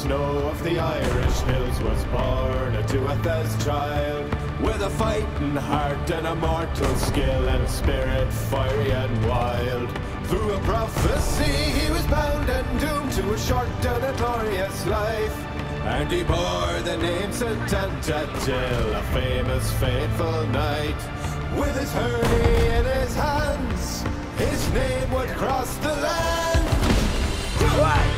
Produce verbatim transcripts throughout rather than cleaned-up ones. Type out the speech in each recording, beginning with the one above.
snow of the Irish hills was born a Tuatha's child, with a fighting heart and a mortal skill and spirit fiery and wild. Through a prophecy he was bound and doomed to a short and a glorious life, and he bore the name St. Antadil, a famous faithful knight. With his hurley in his hands, his name would cross the land. Right.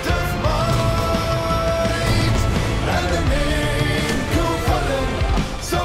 So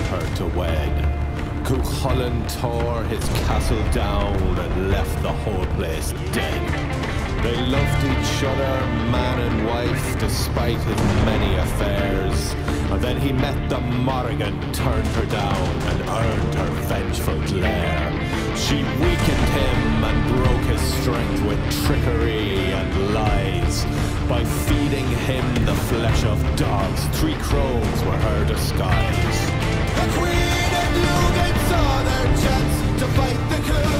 her to wed. Cuchulainn tore his castle down and left the whole place dead. They loved each other, man and wife, despite his many affairs. And then he met the Morrigan, turned her down, and earned her vengeful glare. She weakened him and broke his strength with trickery and lies. By feeding him the flesh of dogs, three crows were her disguise. The Queen and Lugan saw their chance to fight the coup.